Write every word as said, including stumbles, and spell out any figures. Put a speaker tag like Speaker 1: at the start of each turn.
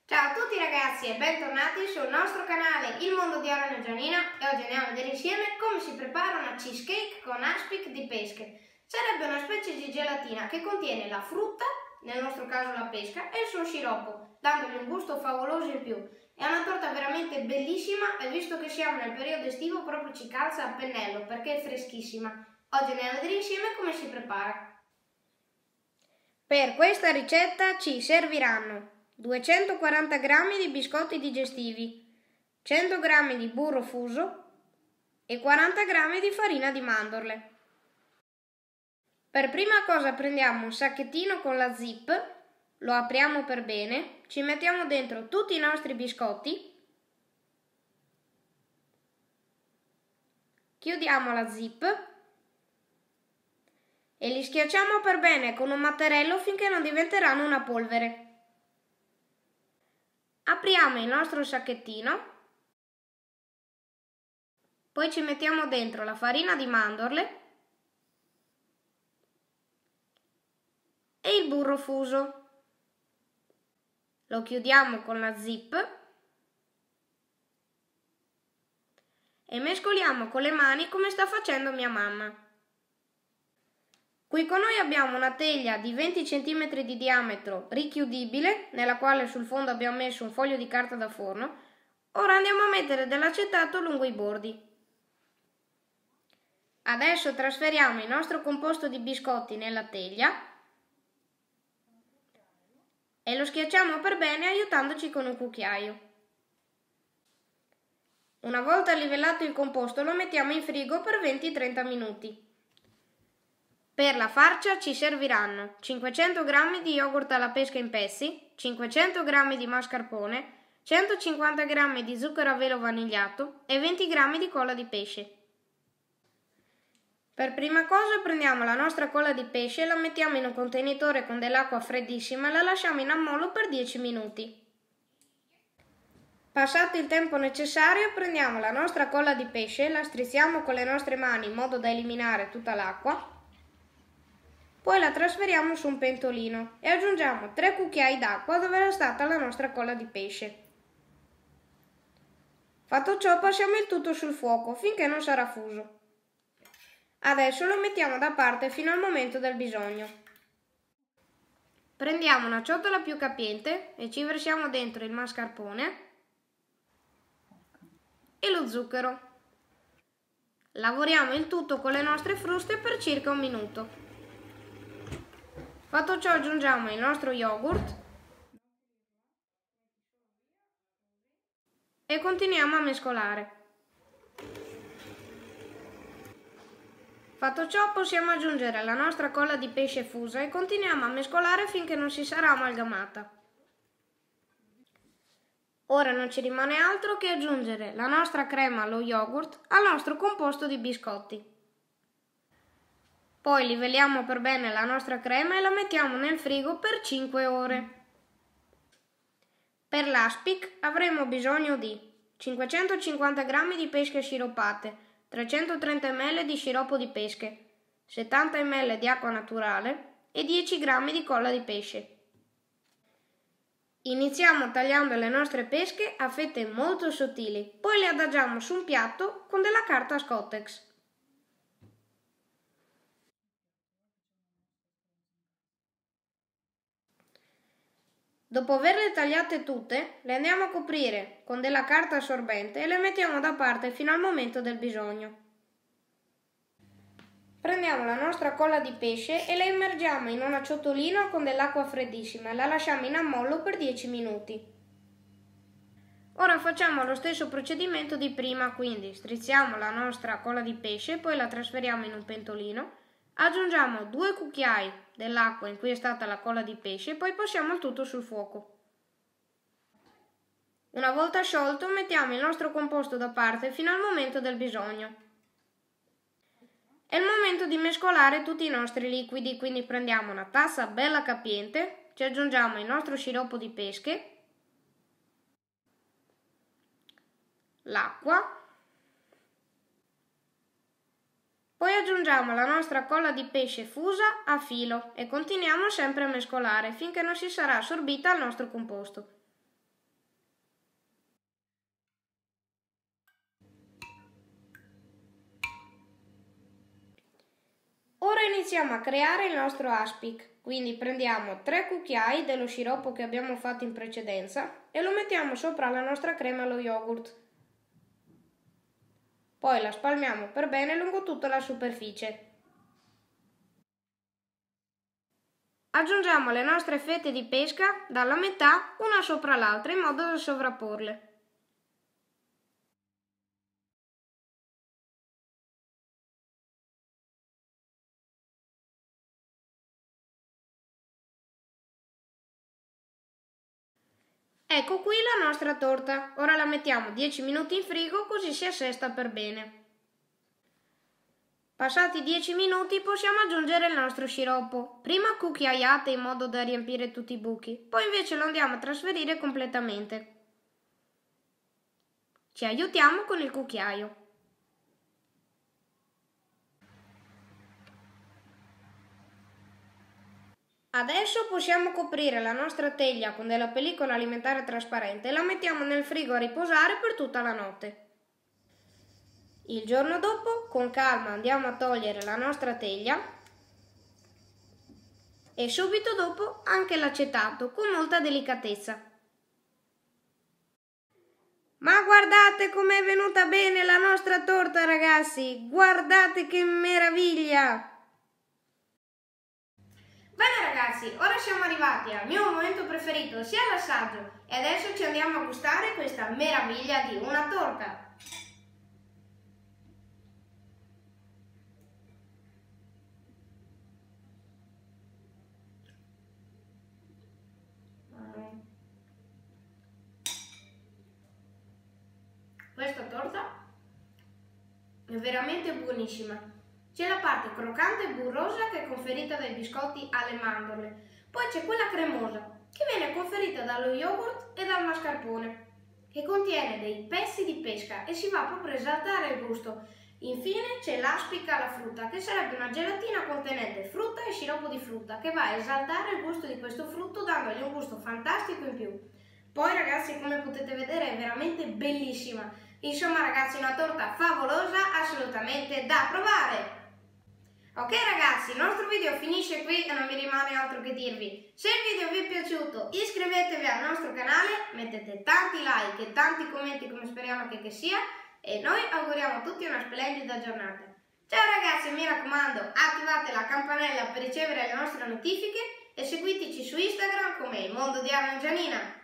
Speaker 1: Ciao a tutti ragazzi e bentornati sul nostro canale Il Mondo di Orange Gianina e oggi andiamo a vedere insieme come si prepara una cheesecake con aspic di pesche. Sarebbe una specie di gelatina che contiene la frutta, nel nostro caso la pesca, e il suo sciroppo, dandogli un gusto favoloso in più. È una torta veramente bellissima e visto che siamo nel periodo estivo proprio ci calza a pennello perché è freschissima. Oggi andiamo a vedere insieme come si prepara. Per questa ricetta ci serviranno duecentoquaranta grammi di biscotti digestivi, cento grammi di burro fuso e quaranta grammi di farina di mandorle. Per prima cosa prendiamo un sacchettino con la zip, lo apriamo per bene, ci mettiamo dentro tutti i nostri biscotti, chiudiamo la zip e li schiacciamo per bene con un mattarello finché non diventeranno una polvere. Apriamo il nostro sacchettino, poi ci mettiamo dentro la farina di mandorle e il burro fuso. Lo chiudiamo con la zip e mescoliamo con le mani come sta facendo mia mamma. Qui con noi abbiamo una teglia di venti centimetri di diametro richiudibile, nella quale sul fondo abbiamo messo un foglio di carta da forno. Ora andiamo a mettere dell'acetato lungo i bordi. Adesso trasferiamo il nostro composto di biscotti nella teglia e lo schiacciamo per bene aiutandoci con un cucchiaio. Una volta livellato il composto lo mettiamo in frigo per venti trenta minuti. Per la farcia ci serviranno cinquecento grammi di yogurt alla pesca in pezzi, cinquecento grammi di mascarpone, centocinquanta grammi di zucchero a velo vanigliato e venti grammi di colla di pesce. Per prima cosa prendiamo la nostra colla di pesce, la mettiamo in un contenitore con dell'acqua freddissima e la lasciamo in ammollo per dieci minuti. Passato il tempo necessario prendiamo la nostra colla di pesce, la strizziamo con le nostre mani in modo da eliminare tutta l'acqua. Poi la trasferiamo su un pentolino e aggiungiamo tre cucchiai d'acqua dove era stata la nostra colla di pesce. Fatto ciò passiamo il tutto sul fuoco finché non sarà fuso. Adesso lo mettiamo da parte fino al momento del bisogno. Prendiamo una ciotola più capiente e ci versiamo dentro il mascarpone e lo zucchero. Lavoriamo il tutto con le nostre fruste per circa un minuto. Fatto ciò aggiungiamo il nostro yogurt e continuiamo a mescolare. Fatto ciò possiamo aggiungere la nostra colla di pesce fusa e continuiamo a mescolare finché non si sarà amalgamata. Ora non ci rimane altro che aggiungere la nostra crema allo yogurt al nostro composto di biscotti. Poi livelliamo per bene la nostra crema e la mettiamo nel frigo per cinque ore. Per l'aspic avremo bisogno di cinquecentocinquanta grammi di pesche sciroppate, trecentotrenta millilitri di sciroppo di pesche, settanta millilitri di acqua naturale e dieci grammi di colla di pesce. Iniziamo tagliando le nostre pesche a fette molto sottili, poi le adagiamo su un piatto con della carta Scottex. Dopo averle tagliate tutte, le andiamo a coprire con della carta assorbente e le mettiamo da parte fino al momento del bisogno. Prendiamo la nostra colla di pesce e la immergiamo in una ciotolina con dell'acqua freddissima e la lasciamo in ammollo per dieci minuti. Ora facciamo lo stesso procedimento di prima, quindi strizziamo la nostra colla di pesce, poi la trasferiamo in un pentolino, aggiungiamo due cucchiai dell'acqua in cui è stata la colla di pesce e poi passiamo il tutto sul fuoco. Una volta sciolto mettiamo il nostro composto da parte fino al momento del bisogno. È il momento di mescolare tutti i nostri liquidi, quindi prendiamo una tazza bella capiente, ci aggiungiamo il nostro sciroppo di pesche, l'acqua, poi aggiungiamo la nostra colla di pesce fusa a filo e continuiamo sempre a mescolare finché non si sarà assorbita al nostro composto. Ora iniziamo a creare il nostro aspic, quindi prendiamo tre cucchiai dello sciroppo che abbiamo fatto in precedenza e lo mettiamo sopra la nostra crema allo yogurt. Poi la spalmiamo per bene lungo tutta la superficie. Aggiungiamo le nostre fette di pesca dalla metà una sopra l'altra in modo da sovrapporle. Ecco qui la nostra torta, ora la mettiamo dieci minuti in frigo così si assesta per bene. Passati dieci minuti possiamo aggiungere il nostro sciroppo, prima cucchiaiate in modo da riempire tutti i buchi, poi invece lo andiamo a trasferire completamente. Ci aiutiamo con il cucchiaio. Adesso possiamo coprire la nostra teglia con della pellicola alimentare trasparente e la mettiamo nel frigo a riposare per tutta la notte. Il giorno dopo, con calma, andiamo a togliere la nostra teglia e subito dopo anche l'acetato con molta delicatezza. Ma guardate com'è venuta bene la nostra torta, ragazzi! Guardate che meraviglia! Bene ragazzi, ora siamo arrivati al mio momento preferito, sia l'assaggio, e adesso ci andiamo a gustare questa meraviglia di una torta. Questa torta è veramente buonissima. C'è la parte croccante e burrosa che è conferita dai biscotti alle mandorle. Poi c'è quella cremosa che viene conferita dallo yogurt e dal mascarpone, che contiene dei pezzi di pesca e si va proprio a esaltare il gusto. Infine c'è l'aspic alla frutta, che sarebbe una gelatina contenente frutta e sciroppo di frutta, che va a esaltare il gusto di questo frutto dandogli un gusto fantastico in più. Poi ragazzi, come potete vedere, è veramente bellissima. Insomma ragazzi, una torta favolosa, assolutamente da provare! Ok ragazzi, il nostro video finisce qui e non mi rimane altro che dirvi: se il video vi è piaciuto iscrivetevi al nostro canale, mettete tanti like e tanti commenti come speriamo che, che sia, e noi auguriamo a tutti una splendida giornata. Ciao ragazzi, mi raccomando, attivate la campanella per ricevere le nostre notifiche e seguiteci su Instagram come Il Mondo di Arna e Gianina.